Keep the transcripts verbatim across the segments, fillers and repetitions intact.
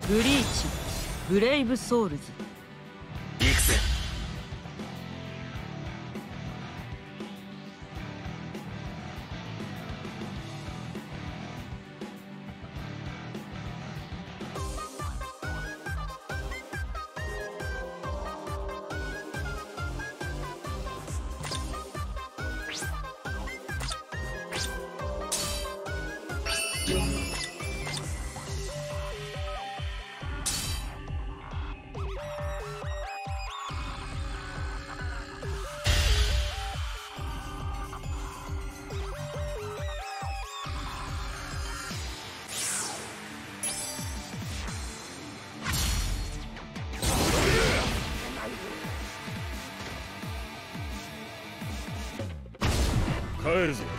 ブリーチブレイブソウルズ。 行くぜ。帰るぞ。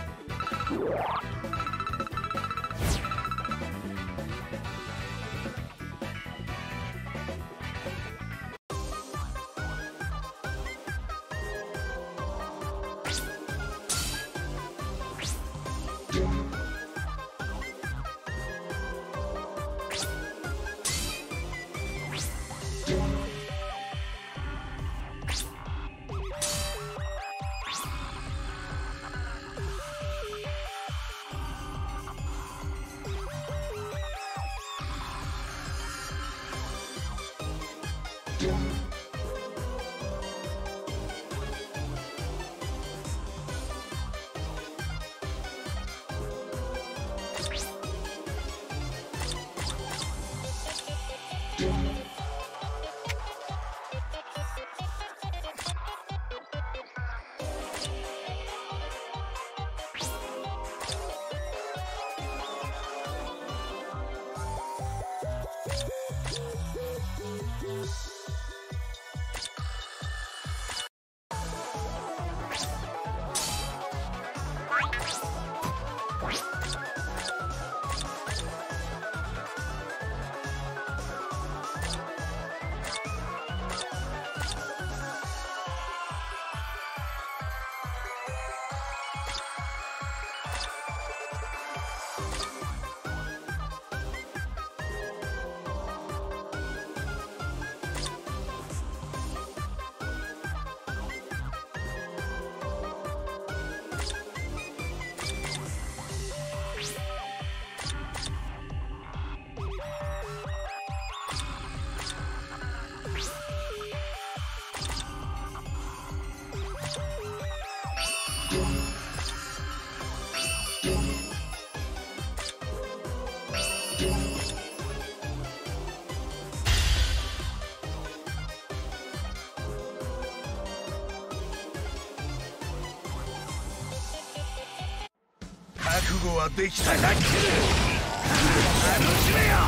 覚悟はできたか。楽しめよ。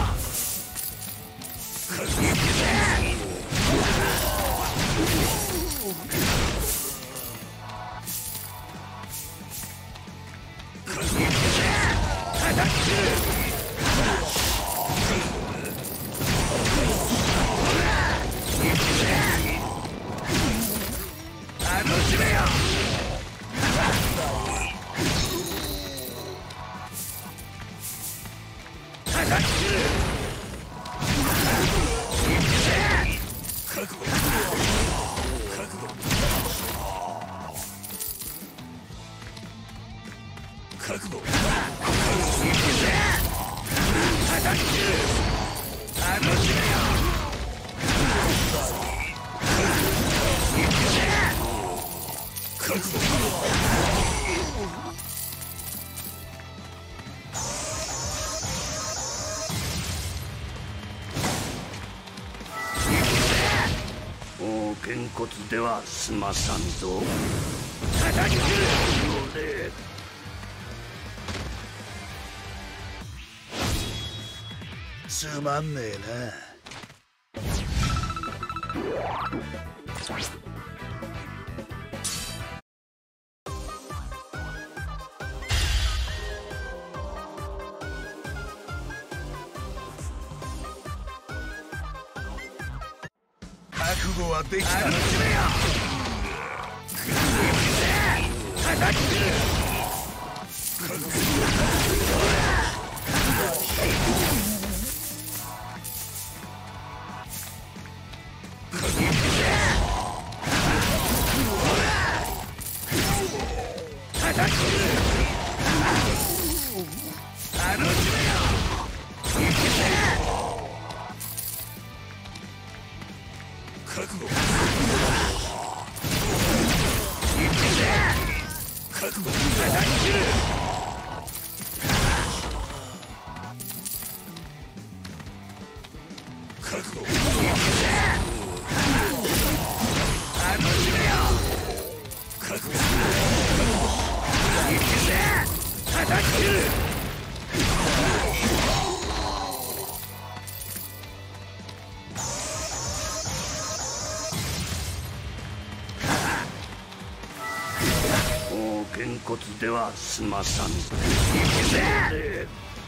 もうげんこつでは済まさんぞ。叩き切るのでつまんねえな。覚悟はできた。楽しめよ。叩き切る。 叩き切る。楽しめよ。行くぜ。覚悟。行くぜ。覚悟。叩き切る。覚悟。行くぜ。楽しめよ。覚悟。行くぜ。叩き切る。もうげんこつでは済まさん。行くぜ。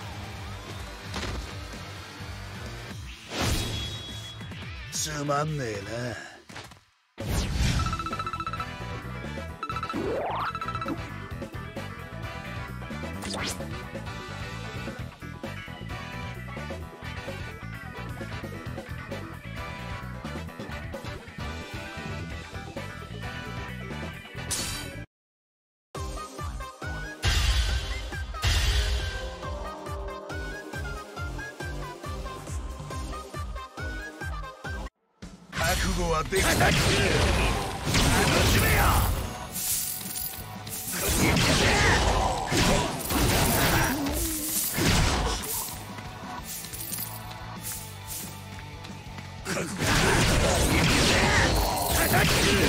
つまんねえな。覚悟はできた。 叩き切る。楽しめよ。行くぜ。覚悟。行くぜ。叩き切る。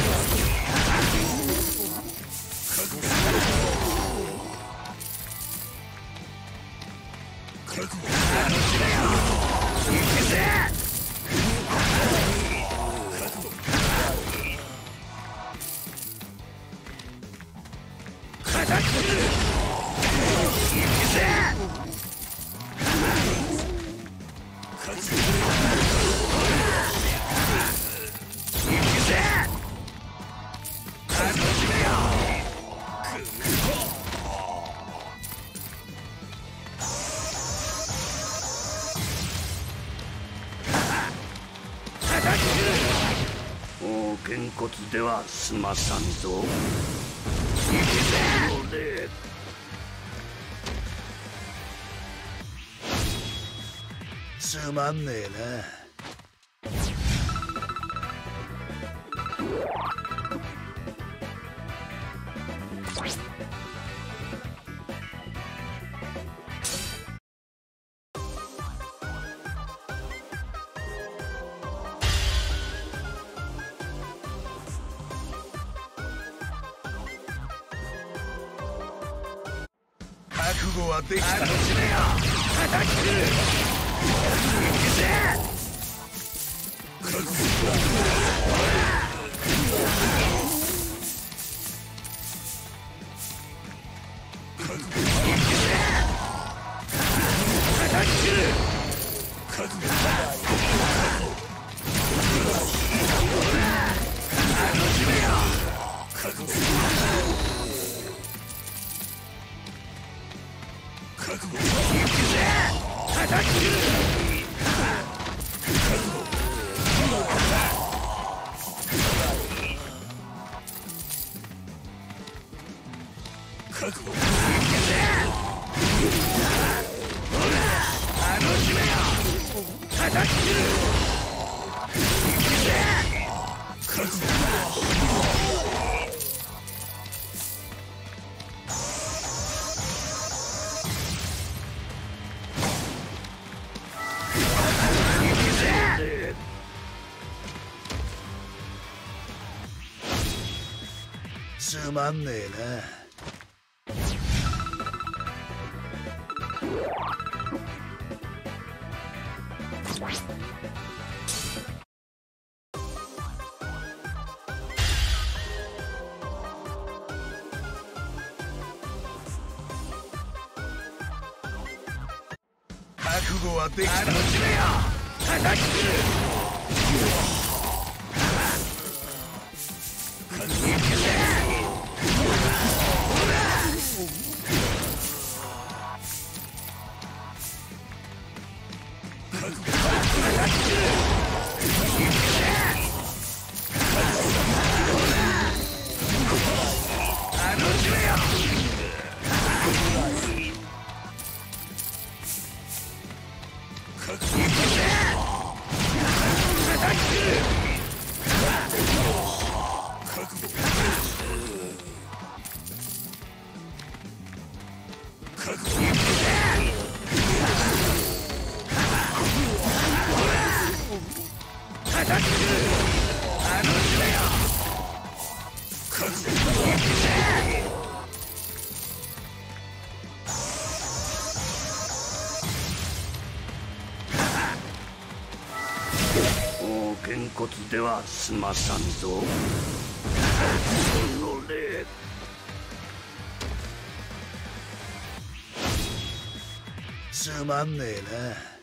覚悟。覚悟。楽しめよ。行くぜ。叩き切る。行くぜ。覚悟。行くぜ。楽しめよ。叩き切る。もうげんこつでは済まさんぞ。行くぜ。 つまんねえな。覚悟はできた。 楽しめよ。叩き切る。行くぜ。覚悟。覚悟。行くぜ。叩き切る。覚悟。楽しめよ。覚悟。覚悟。行くぜ。叩き切る。覚悟。覚悟。行くぜ。楽しめよ。叩き切る。行くぜ。覚悟。 つまんねえな。覚悟はできた。 楽しめよ。叩き切る。行くぜ。覚悟。叩き切る。行くぜ。楽しめよ。 タックあの字だよ。もうげんこつでは済まさんぞ。その霊。 つまんねえな。